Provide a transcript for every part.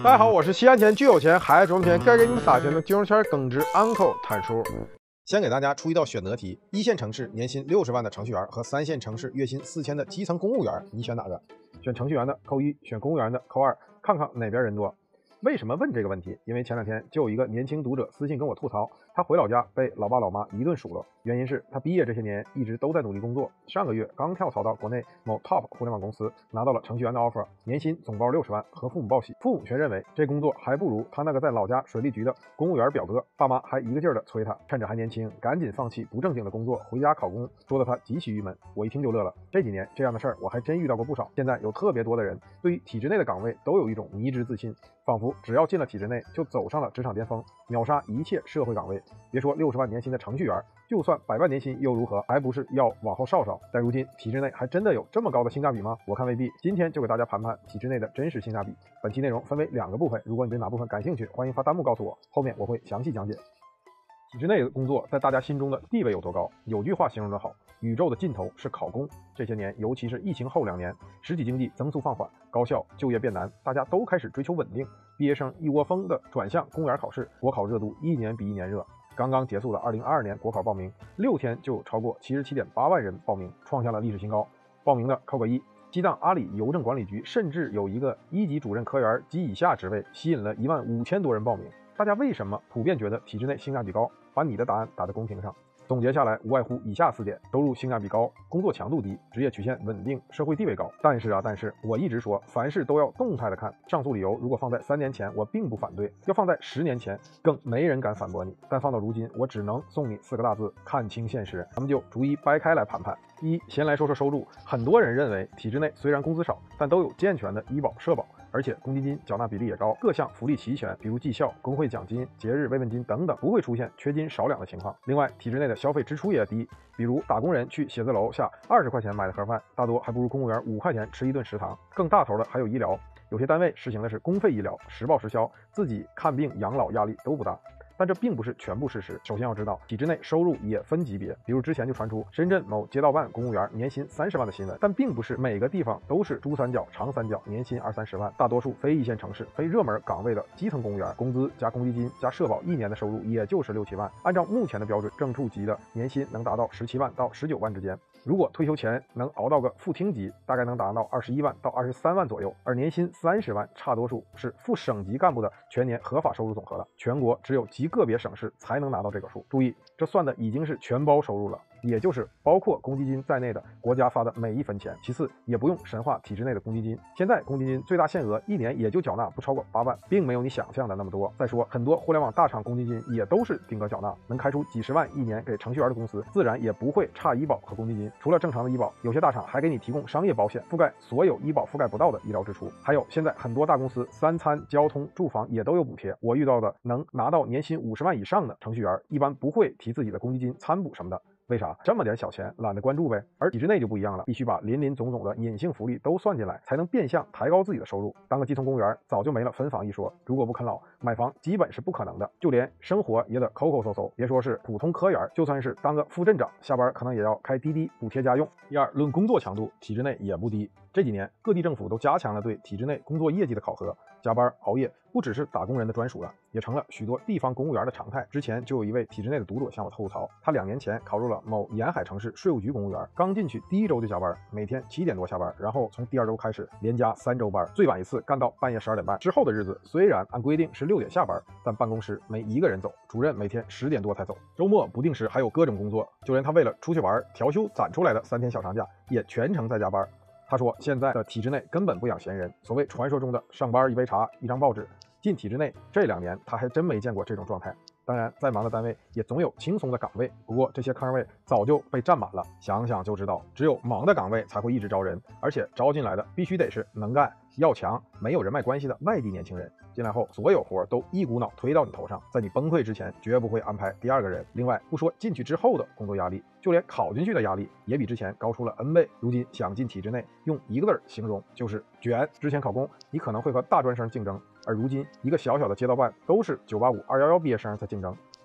大家好，我是西安钱巨有钱，孩子赚钱该给你们撒钱的金融圈耿直 uncle 坦叔。先给大家出一道选择题：一线城市年薪60万的程序员和3线城市月薪4000的基层公务员，你选哪个？选程序员的扣1，选公务员的扣2，看看哪边人多。为什么问这个问题？因为前2天就有一个年轻读者私信跟我吐槽，他回老家被老爸老妈一顿数落，原因是他毕业这些年一直都在努力工作，上个月刚跳槽到国内某 top 互联网公司，拿到了程序员的 offer， 年薪总包60万，和父母报喜，父母却认为这工作还不如他那个在老家水利局的公务员表哥，爸妈还一个劲儿的催他，趁着还年轻，赶紧放弃不正经的工作，回家考公，说得他极其郁闷。我一听就乐了，这几年这样的事儿我还真遇到过不少。现在有特别多的人对于体制内的岗位都有一种迷之自信，仿佛只要进了体制内就走上了职场巅峰，秒杀一切社会岗位。别说60万年薪的程序员，就算100万年薪又如何，还不是要往后稍稍。但如今体制内还真的有这么高的性价比吗？我看未必。今天就给大家盘盘体制内的真实性价比。本期内容分为2个部分，如果你对哪部分感兴趣，欢迎发弹幕告诉我，后面我会详细讲解。体制内的工作在大家心中的地位有多高？有句话形容得好，宇宙的尽头是考公。这些年，尤其是疫情后2年，实体经济增速放缓，高校就业变难，大家都开始追求稳定，毕业生一窝蜂的转向公务员考试，国考热度一年比一年热。刚刚结束的2022年国考报名，6天就超过77.8万人报名，创下了历史新高。报名的扣个1。激荡阿里邮政管理局甚至有一个1级主任科员及以下职位，吸引了15000多人报名。大家为什么普遍觉得体制内性价比高？把你的答案打在公屏上。总结下来无外乎以下4点：收入性价比高，工作强度低，职业曲线稳定，社会地位高。但是我一直说凡事都要动态的看。上述理由如果放在3年前我并不反对，要放在10年前更没人敢反驳你。但放到如今，我只能送你4个大字：看清现实。咱们就逐一掰开来盘盘。一，先来说说收入。很多人认为体制内虽然工资少，但都有健全的医保社保，而且公积金缴纳比例也高，各项福利齐全，比如绩效、工会奖金、节日慰问金等等，不会出现缺斤少两的情况。另外，体制内的消费支出也低，比如打工人去写字楼下20块钱买的盒饭，大多还不如公务员5块钱吃一顿食堂。更大头的还有医疗，有些单位实行的是公费医疗，实报实销，自己看病养老压力都不大。但这并不是全部事实。首先要知道，体制内收入也分级别，比如之前就传出深圳某街道办公务员年薪30万的新闻，但并不是每个地方都是珠三角、长三角年薪20-30万。大多数非一线城市、非热门岗位的基层公务员，工资加公积金加社保，1年的收入也就是6-7万。按照目前的标准，正处级的年薪能达到17万到19万之间。如果退休前能熬到个副厅级，大概能达到21万到23万左右，而年薪30万，差多数是副省级干部的全年合法收入总和了。全国只有极个别省市才能拿到这个数。注意，这算的已经是全包收入了，也就是包括公积金在内的国家发的每一分钱。其次，也不用神话体制内的公积金，现在公积金最大限额1年也就缴纳不超过8万，并没有你想象的那么多。再说，很多互联网大厂公积金也都是定额缴纳，能开出几十万1年给程序员的公司，自然也不会差医保和公积金。除了正常的医保，有些大厂还给你提供商业保险，覆盖所有医保覆盖不到的医疗支出。还有现在很多大公司3餐、交通、住房也都有补贴。我遇到的能拿到年薪50万以上的程序员，一般不会提自己的公积金参补什么的。为啥？这么点小钱懒得关注呗。而体制内就不一样了，必须把林林总总的隐性福利都算进来，才能变相抬高自己的收入。当个基层公务员早就没了分房一说，如果不啃老，买房基本是不可能的，就连生活也得抠抠搜搜。别说是普通科员，就算是当个副镇长，下班可能也要开滴滴补贴家用。第二，论工作强度，体制内也不低。这几年各地政府都加强了对体制内工作业绩的考核，加班熬夜不只是打工人的专属了，也成了许多地方公务员的常态。之前就有一位体制内的读者向我吐槽，他2年前考入了某沿海城市税务局公务员，刚进去第1周就加班，每天7点多下班，然后从第2周开始连加3周班，最晚一次干到半夜12点半。之后的日子虽然按规定是6点下班，但办公室没一个人走，主任每天10点多才走，周末不定时还有各种工作，就连他为了出去玩调休攒出来的3天小长假也全程在加班。他说现在的体制内根本不养闲人，所谓传说中的上班1杯茶1张报纸，进体制内这2年他还真没见过这种状态。当然再忙的单位也总有轻松的岗位，不过这些坑位早就被占满了。想想就知道，只有忙的岗位才会一直招人，而且招进来的必须得是能干要强没有人脉关系的外地年轻人。进来后所有活都一股脑推到你头上，在你崩溃之前绝不会安排第2个人。另外不说进去之后的工作压力，就连考进去的压力也比之前高出了 N 倍。如今想进体制内，用1个字形容就是卷。之前考公你可能会和大专生竞争，而如今一个小小的街道办都是985、211毕业生在竞争。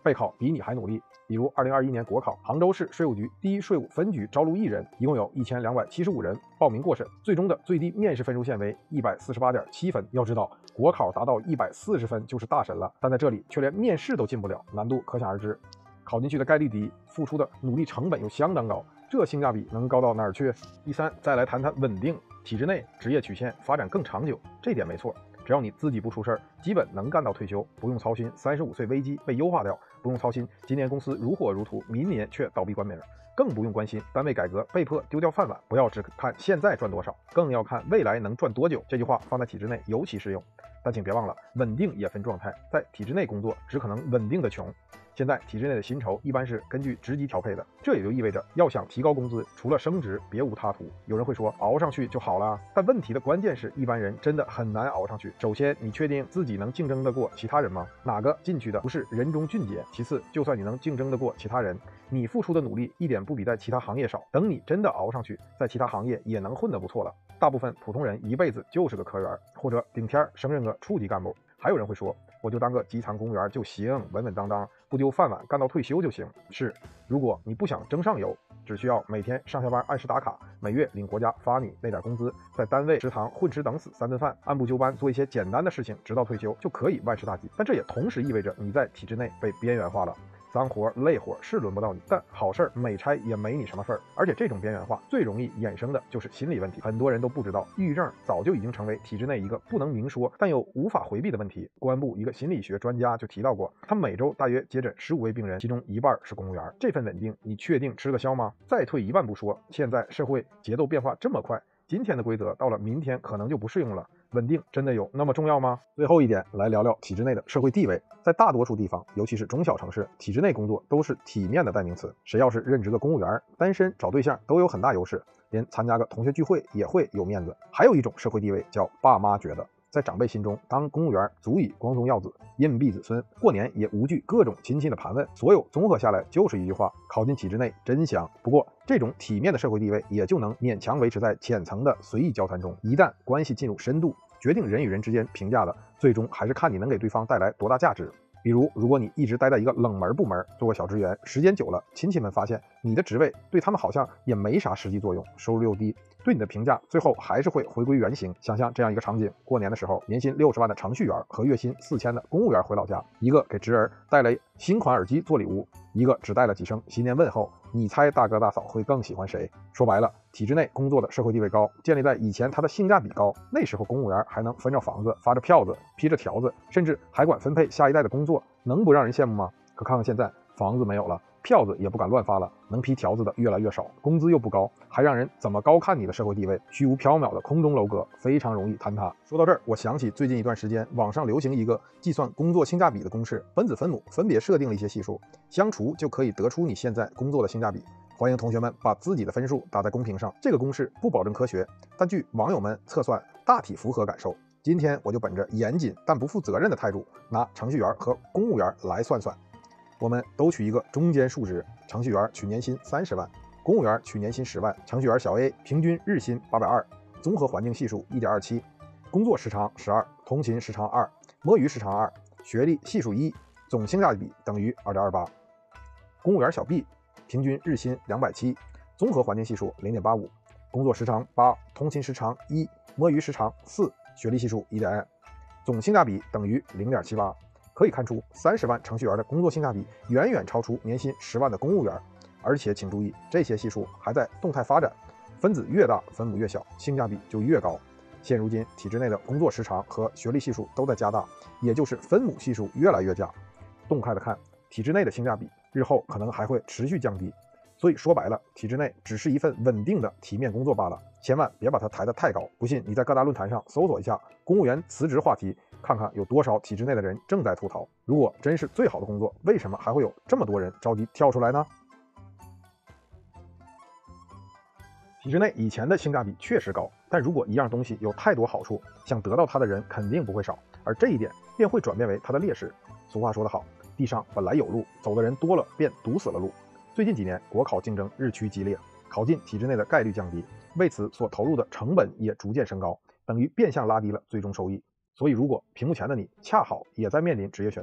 备考比你还努力。比如2021年国考，杭州市税务局第一税务分局招录1人，一共有1275人报名过审，最终的最低面试分数线为148.7分。要知道，国考达到140分就是大神了，但在这里却连面试都进不了，难度可想而知。考进去的概率低，付出的努力成本又相当高，这性价比能高到哪儿去？第三，再来谈谈稳定，体制内职业曲线发展更长久，这点没错。只要你自己不出事儿，基本能干到退休，不用操心35岁危机被优化掉，不用操心今年公司如火如荼，明年却倒闭关门，更不用关心单位改革被迫丢掉饭碗。不要只看现在赚多少，更要看未来能赚多久。这句话放在体制内尤其适用。但请别忘了，稳定也分状态，在体制内工作只可能稳定的穷。现在体制内的薪酬一般是根据职级调配的，这也就意味着要想提高工资，除了升职别无他途。有人会说熬上去就好了，但问题的关键是一般人真的很难熬上去。首先，你确定自己能竞争得过其他人吗？哪个进去的不是人中俊杰？其次，就算你能竞争得过其他人，你付出的努力一点不比在其他行业少。等你真的熬上去，在其他行业也能混得不错了。大部分普通人一辈子就是个科员，或者顶天升任个处级干部。还有人会说，我就当个基层公务员就行，稳稳当当，不丢饭碗，干到退休就行。是，如果你不想争上游，只需要每天上下班按时打卡，每月领国家发你那点工资，在单位食堂混吃等死3顿饭，按部就班做一些简单的事情，直到退休就可以万事大吉。但这也同时意味着你在体制内被边缘化了。脏活累活是轮不到你，但好事每差也没你什么份儿。而且这种边缘化最容易衍生的就是心理问题，很多人都不知道，抑郁症早就已经成为体制内一个不能明说但又无法回避的问题。公安部一个心理学专家就提到过，他每周大约接诊15位病人，其中1半是公务员。这份稳定，你确定吃得消吗？再退一万步说，现在社会节奏变化这么快，今天的规则到了明天可能就不适用了，稳定真的有那么重要吗？最后一点，来聊聊体制内的社会地位。在大多数地方，尤其是中小城市，体制内工作都是体面的代名词。谁要是任职个公务员，单身找对象都有很大优势，连参加个同学聚会也会有面子。还有一种社会地位叫爸妈觉得，在长辈心中，当公务员足以光宗耀祖，荫庇子孙，过年也无惧各种亲戚的盘问。所有综合下来，就是一句话：考进体制内真香。不过，这种体面的社会地位也就能勉强维持在浅层的随意交谈中，一旦关系进入深度，决定人与人之间评价的，最终还是看你能给对方带来多大价值。比如，如果你一直待在一个冷门部门，做个小职员，时间久了，亲戚们发现你的职位对他们好像也没啥实际作用，收入又低，对你的评价最后还是会回归原形。想象这样一个场景：过年的时候，年薪60万的程序员和月薪4000的公务员回老家，一个给侄儿带来新款耳机做礼物，一个只带了几声新年问候。你猜大哥大嫂会更喜欢谁？说白了，体制内工作的社会地位高，建立在以前它的性价比高。那时候公务员还能分着房子，发着票子，批着条子，甚至还管分配下一代的工作，能不让人羡慕吗？可看看现在，房子没有了，票子也不敢乱发了，能批条子的越来越少，工资又不高，还让人怎么高看你的社会地位？虚无缥缈的空中楼阁非常容易坍塌。说到这儿，我想起最近一段时间网上流行一个计算工作性价比的公式，分子分母分别设定了一些系数，相除就可以得出你现在工作的性价比。欢迎同学们把自己的分数打在公屏上，这个公式不保证科学，但据网友们测算，大体符合感受。今天我就本着严谨但不负责任的态度，拿程序员和公务员来算算。我们都取一个中间数值，程序员取年薪30万，公务员取年薪10万。程序员小 A 平均日薪820，综合环境系数1.27，工作时长12，通勤时长2，摸鱼时长2，学历系数1，总性价比等于2.28。公务员小 B 平均日薪270，综合环境系数0.85，工作时长8，通勤时长1，摸鱼时长4，学历系数1.2，总性价比等于0.78。可以看出，30万程序员的工作性价比远远超出年薪10万的公务员。而且请注意，这些系数还在动态发展，分子越大，分母越小，性价比就越高。现如今，体制内的工作时长和学历系数都在加大，也就是分母系数越来越佳。动态的看，体制内的性价比日后可能还会持续降低。所以说白了，体制内只是一份稳定的体面工作罢了，千万别把它抬得太高。不信你在各大论坛上搜索一下公务员辞职话题，看看有多少体制内的人正在吐槽。如果真是最好的工作，为什么还会有这么多人着急跳出来呢？体制内以前的性价比确实高，但如果一样东西有太多好处，想得到它的人肯定不会少，而这一点便会转变为它的劣势。俗话说得好，地上本来有路，走的人多了便堵死了路。最近几年，国考竞争日趋激烈，考进体制内的概率降低，为此所投入的成本也逐渐升高，等于变相拉低了最终收益。所以，如果屏幕前的你恰好也在面临职业选择，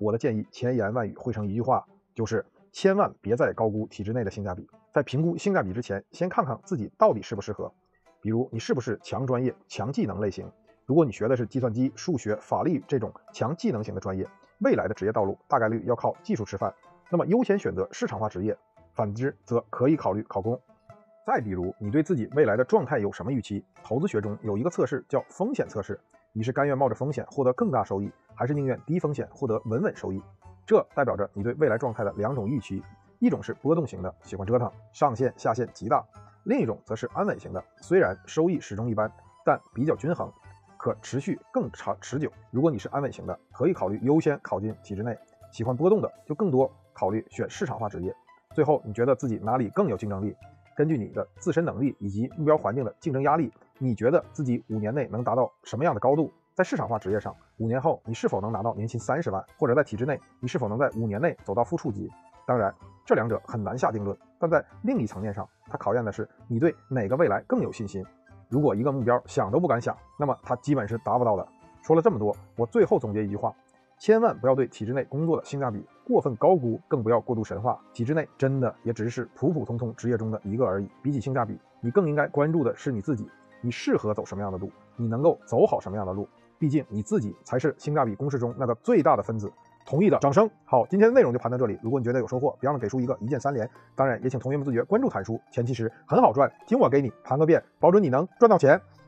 我的建议千言万语汇成一句话，就是千万别再高估体制内的性价比。在评估性价比之前，先看看自己到底适不适合。比如你是不是强专业、强技能类型？如果你学的是计算机、数学、法律这种强技能型的专业，未来的职业道路大概率要靠技术吃饭，那么优先选择市场化职业，反之则可以考虑考公。再比如你对自己未来的状态有什么预期？投资学中有一个测试叫风险测试，你是甘愿冒着风险获得更大收益，还是宁愿低风险获得稳稳收益？这代表着你对未来状态的两种预期，一种是波动型的，喜欢折腾，上限下限极大；另一种则是安稳型的，虽然收益始终一般，但比较均衡，可持续更长持久。如果你是安稳型的，可以考虑优先考进体制内；喜欢波动的，就更多考虑选市场化职业。最后，你觉得自己哪里更有竞争力？根据你的自身能力以及目标环境的竞争压力，你觉得自己5年内能达到什么样的高度？在市场化职业上，5年后你是否能拿到年薪30万？或者在体制内，你是否能在5年内走到副处级？当然，这两者很难下定论，但在另一层面上，它考验的是你对哪个未来更有信心。如果一个目标想都不敢想，那么它基本是达不到的。说了这么多，我最后总结一句话：千万不要对体制内工作的性价比过分高估，更不要过度神化。体制内真的也只是普普通通职业中的一个而已。比起性价比，你更应该关注的是你自己，你适合走什么样的路，你能够走好什么样的路。毕竟你自己才是性价比公式中那个最大的分子。同意的掌声。好，今天的内容就盘到这里。如果你觉得有收获，别忘了给出一个一键3连。当然，也请同学们自觉关注坦叔，前期时很好赚，听我给你盘个遍，保准你能赚到钱。